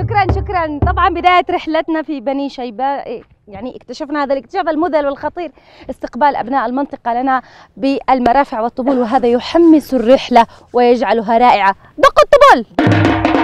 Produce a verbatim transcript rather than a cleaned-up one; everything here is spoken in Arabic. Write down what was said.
شكرا شكرا. طبعا بداية رحلتنا في بني شيبة يعني اكتشفنا هذا الاكتشاف المذهل والخطير، استقبال أبناء المنطقة لنا بالمرافع والطبول، وهذا يحمس الرحلة ويجعلها رائعة. دقوا الطبول.